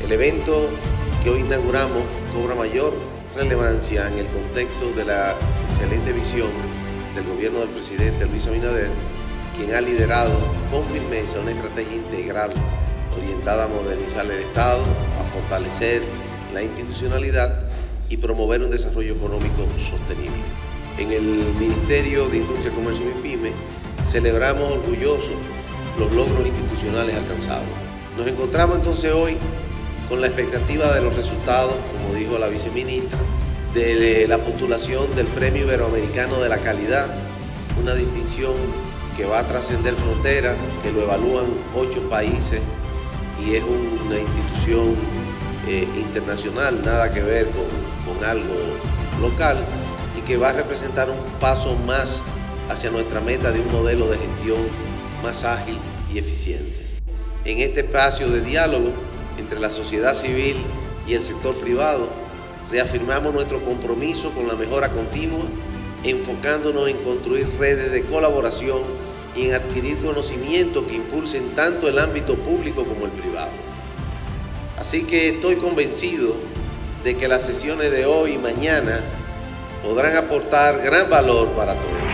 El evento que hoy inauguramos cobra mayor relevancia en el contexto de la excelente visión del gobierno del presidente Luis Abinader, quien ha liderado con firmeza una estrategia integral orientada a modernizar el Estado, a fortalecer la institucionalidad y promover un desarrollo económico sostenible. En el Ministerio de Industria, Comercio y MIPYME celebramos orgullosos los logros institucionales alcanzados. Nos encontramos entonces hoy con la expectativa de los resultados, como dijo la viceministra, de la postulación del Premio Iberoamericano de la Calidad, una distinción que va a trascender fronteras, que lo evalúan 8 países y es una institución internacional, nada que ver con algo local, y que va a representar un paso más hacia nuestra meta de un modelo de gestión más ágil y eficiente. En este espacio de diálogo entre la sociedad civil y el sector privado, reafirmamos nuestro compromiso con la mejora continua, enfocándonos en construir redes de colaboración y en adquirir conocimientos que impulsen tanto el ámbito público como el privado. Así que estoy convencido de que las sesiones de hoy y mañana podrán aportar gran valor para todos.